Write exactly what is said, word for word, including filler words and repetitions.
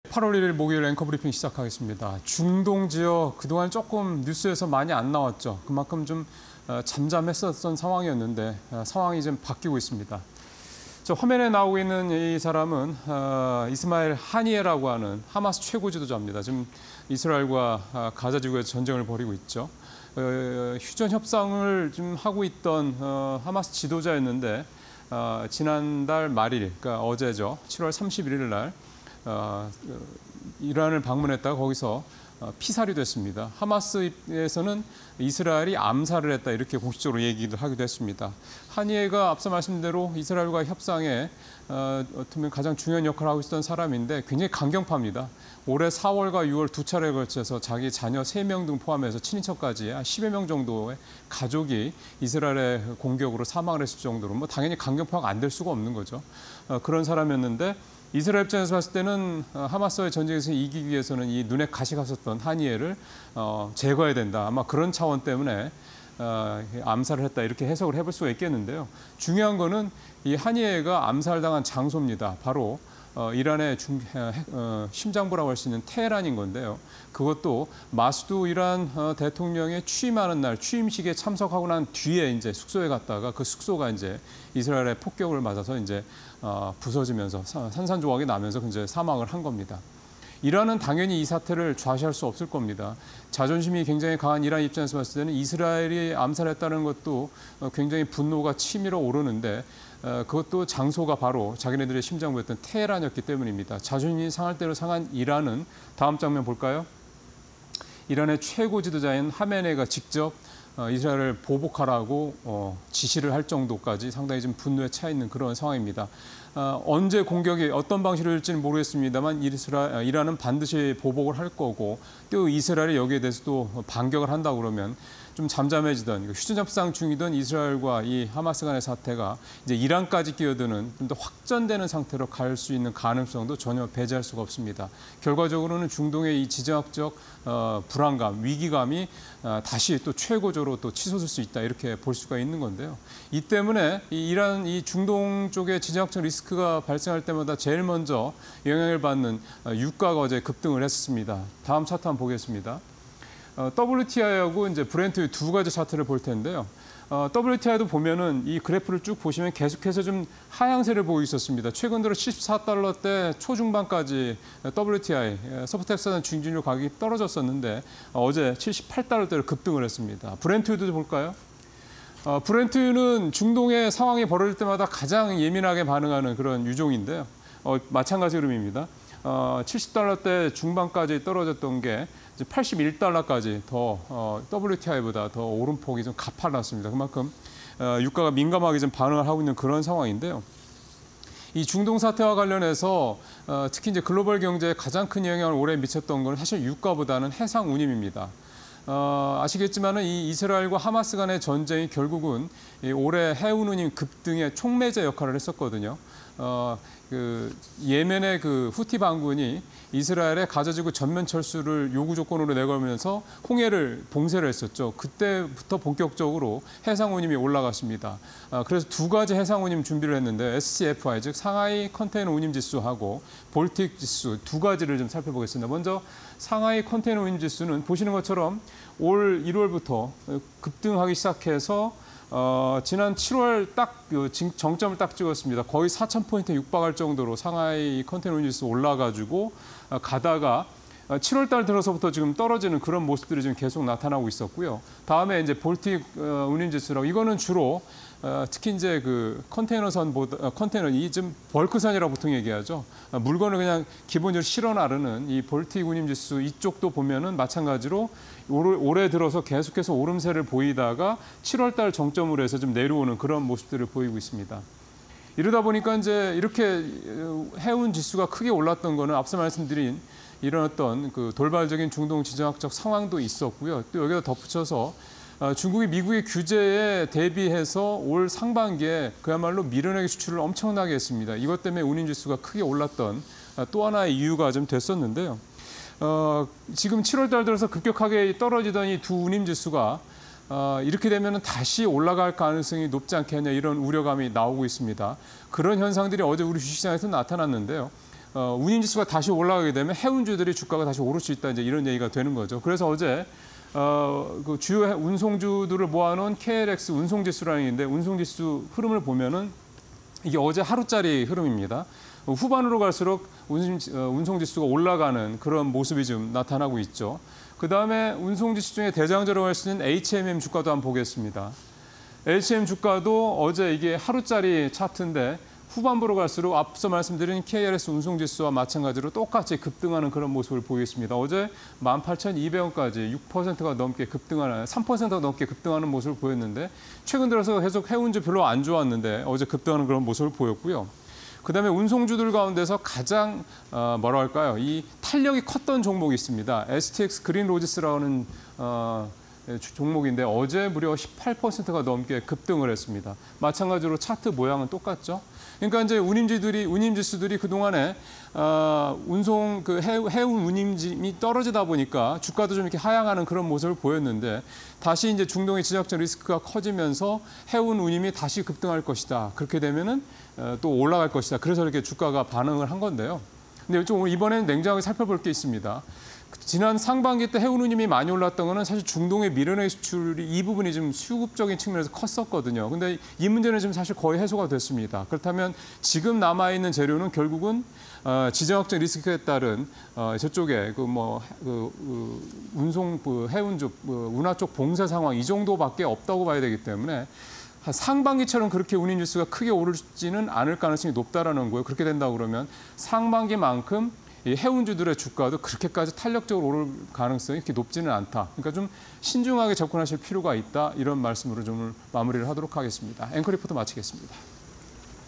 팔월 일일 목요일 앵커 브리핑 시작하겠습니다. 중동 지역 그동안 조금 뉴스에서 많이 안 나왔죠. 그만큼 좀 잠잠했었던 상황이었는데 상황이 좀 바뀌고 있습니다. 저 화면에 나오고 있는 이 사람은 이스마일 하니예라고 하는 하마스 최고 지도자입니다. 지금 이스라엘과 가자 지구에서 전쟁을 벌이고 있죠. 휴전 협상을 좀 하고 있던 하마스 지도자였는데 지난달 말일, 그러니까 어제죠. 칠월 삼십일일 날 어, 이란을 방문했다가 거기서 피살이 됐습니다. 하마스에서는 이스라엘이 암살을 했다 이렇게 공식적으로 얘기도 하기도 했습니다. 하니예가 앞서 말씀드린 대로 이스라엘과 협상에 어, 어쩌면 가장 중요한 역할을 하고 있었던 사람인데 굉장히 강경파입니다. 올해 사월과 유월 두 차례에 걸쳐서 자기 자녀 세 명 등 포함해서 친인척까지 한 십여 명 정도의 가족이 이스라엘의 공격으로 사망을 했을 정도로 뭐 당연히 강경파가 안 될 수가 없는 거죠. 어, 그런 사람이었는데 이스라엘 입장에서 봤을 때는 하마스와의 전쟁에서 이기기 위해서는 이 눈에 가시 갔었던 하니예를 어, 제거해야 된다. 아마 그런 차원 때문에 어, 암살을 했다 이렇게 해석을 해볼 수가 있겠는데요. 중요한 거는 이 하니예가 암살당한 장소입니다. 바로 어, 이란의 중, 어, 심장부라고 할 수 있는 테헤란인 건데요. 그것도 마수드 이란 어, 대통령의 취임하는 날 취임식에 참석하고 난 뒤에 이제 숙소에 갔다가 그 숙소가 이제 이스라엘의 폭격을 맞아서 이제 어, 부서지면서 산산조각이 나면서 이제 사망을 한 겁니다. 이란은 당연히 이 사태를 좌시할 수 없을 겁니다. 자존심이 굉장히 강한 이란 입장에서 봤을 때는 이스라엘이 암살했다는 것도 굉장히 분노가 치밀어 오르는데 그것도 장소가 바로 자기네들의 심장부였던 테헤란이었기 때문입니다. 자존심이 상할 대로 상한 이란은 다음 장면 볼까요? 이란의 최고 지도자인 하메네이가 직접 이스라엘을 보복하라고 어, 지시를 할 정도까지 상당히 좀 분노에 차 있는 그런 상황입니다. 어, 언제 공격이 어떤 방식으로 일지는 모르겠습니다만 이스라엘, 이란은 반드시 보복을 할 거고 또 이스라엘이 여기에 대해서도 반격을 한다 그러면 좀 잠잠해지던 휴전 협상 중이던 이스라엘과 이 하마스 간의 사태가 이제 이란까지 끼어드는 좀 더 확전되는 상태로 갈 수 있는 가능성도 전혀 배제할 수가 없습니다. 결과적으로는 중동의 이 지정학적 어, 불안감, 위기감이 어, 다시 또 최고조로 또 치솟을 수 있다 이렇게 볼 수가 있는 건데요. 이 때문에 이 이란 이 중동 쪽의 지정학적 리스크가 발생할 때마다 제일 먼저 영향을 받는 어, 유가가 어제 급등을 했습니다. 다음 차트 한번 보겠습니다. 어, 더블유티아이하고 이제 브렌트 두 가지 차트를 볼 텐데요. 어, 더블유티아이도 보면은 이 그래프를 쭉 보시면 계속해서 좀 하향세를 보이고 있었습니다. 최근 들어 칠십사 달러대 초중반까지 더블유티아이, 서브텍사스 중진유 가격이 떨어졌었는데 어, 어제 칠십팔 달러대로 급등을 했습니다. 브렌트도 볼까요? 어, 브렌트는 중동의 상황이 벌어질 때마다 가장 예민하게 반응하는 그런 유종인데요. 어, 마찬가지 흐름입니다. 어, 칠십 달러대 중반까지 떨어졌던 게 이제 팔십일 달러까지 더 어, 더블유티아이보다 더 오름폭이 좀 가팔랐습니다. 그만큼 어, 유가가 민감하게 좀 반응을 하고 있는 그런 상황인데요. 이 중동 사태와 관련해서 어, 특히 이제 글로벌 경제에 가장 큰 영향을 올해 미쳤던 건 사실 유가보다는 해상 운임입니다. 어, 아시겠지만은 이 이스라엘과 하마스 간의 전쟁이 결국은 이 올해 해운 운임 급등의 촉매제 역할을 했었거든요. 어, 그 예멘의 그 후티 반군이 이스라엘의 가자지구 전면 철수를 요구 조건으로 내걸면서 홍해를 봉쇄를 했었죠. 그때부터 본격적으로 해상 운임이 올라갔습니다. 아, 그래서 두 가지 해상 운임 준비를 했는데 에스씨에프아이 즉 상하이 컨테이너 운임 지수하고 볼틱 지수 두 가지를 좀 살펴보겠습니다. 먼저 상하이 컨테이너 운임 지수는 보시는 것처럼 올 일월부터 급등하기 시작해서 어, 지난 칠월 딱 그 정점을 딱 찍었습니다. 거의 사천 포인트 육박할 정도로 상하이 컨테이너 운임 지수 올라가지고 어, 가다가 칠월 달 들어서부터 지금 떨어지는 그런 모습들이 지금 계속 나타나고 있었고요. 다음에 이제 볼틱 어, 운임 지수라고 이거는 주로 어, 특히 이제 그 컨테이너선보다 어, 컨테이너 이 좀 벌크선이라고 보통 얘기하죠. 어, 물건을 그냥 기본적으로 실어 나르는 이 볼틱 운임 지수 이쪽도 보면은 마찬가지로 올, 올해 들어서 계속해서 오름세를 보이다가 칠월 달 정점으로 해서 좀 내려오는 그런 모습들을 보이고 있습니다. 이러다 보니까 이제 이렇게 해운 지수가 크게 올랐던 거는 앞서 말씀드린 이런 어떤 그 돌발적인 중동 지정학적 상황도 있었고요. 또 여기다 덧붙여서 중국이 미국의 규제에 대비해서 올 상반기에 그야말로 밀어내기 수출을 엄청나게 했습니다. 이것 때문에 운임지수가 크게 올랐던 또 하나의 이유가 좀 됐었는데요. 어, 지금 칠월 달 들어서 급격하게 떨어지던 이 두 운임지수가 어, 이렇게 되면 다시 올라갈 가능성이 높지 않겠냐 이런 우려감이 나오고 있습니다. 그런 현상들이 어제 우리 주식시장에서 나타났는데요. 어, 운임지수가 다시 올라가게 되면 해운주들이 주가가 다시 오를 수 있다 이제 이런 얘기가 되는 거죠. 그래서 어제 어, 그 주요 운송주들을 모아놓은 케이엘엑스 운송지수라는 게 있는데 운송지수 흐름을 보면은 이게 어제 하루짜리 흐름입니다. 후반으로 갈수록 운송지수가 올라가는 그런 모습이 좀 나타나고 있죠. 그다음에 운송지수 중에 대장주라고 할 수 있는 에이치엠엠 주가도 한번 보겠습니다. 에이치엠 주가도 어제 이게 하루짜리 차트인데 후반부로 갈수록 앞서 말씀드린 케이알에스 운송지수와 마찬가지로 똑같이 급등하는 그런 모습을 보이겠습니다. 어제 만 팔천이백 원까지 육 퍼센트가 넘게 급등하는, 삼 퍼센트가 넘게 급등하는 모습을 보였는데 최근 들어서 계속 해운주 별로 안 좋았는데 어제 급등하는 그런 모습을 보였고요. 그다음에 운송주들 가운데서 가장 어, 뭐라 할까요? 이 탄력이 컸던 종목이 있습니다. 에스티엑스 그린로지스라는 어, 종목인데 어제 무려 십팔 퍼센트가 넘게 급등을 했습니다. 마찬가지로 차트 모양은 똑같죠. 그러니까 이제 운임지들이 운임지수들이 그 동안에 어, 운송 그 해, 해운 운임이 떨어지다 보니까 주가도 좀 이렇게 하향하는 그런 모습을 보였는데 다시 이제 중동의 지정학적 리스크가 커지면서 해운 운임이 다시 급등할 것이다. 그렇게 되면은 어, 또 올라갈 것이다. 그래서 이렇게 주가가 반응을 한 건데요. 근데 좀 이번에는 냉정하게 살펴볼 게 있습니다. 지난 상반기 때 해운 운임이 많이 올랐던 거는 사실 중동의 미르네 수출이 이 부분이 좀 수급적인 측면에서 컸었거든요. 근데 이 문제는 지금 사실 거의 해소가 됐습니다. 그렇다면 지금 남아있는 재료는 결국은 어, 지정학적 리스크에 따른 어, 저쪽에 그 뭐 그, 그 운송 그 해운 쪽 그 운하 쪽 봉쇄 상황 이 정도밖에 없다고 봐야 되기 때문에 상반기처럼 그렇게 운임 지수가 크게 오르지는 않을 가능성이 높다라는 거예요. 그렇게 된다 그러면 상반기만큼 이 해운주들의 주가도 그렇게까지 탄력적으로 오를 가능성이 그렇게 높지는 않다. 그러니까 좀 신중하게 접근하실 필요가 있다. 이런 말씀으로 좀 마무리를 하도록 하겠습니다. 앵커 리포트 마치겠습니다.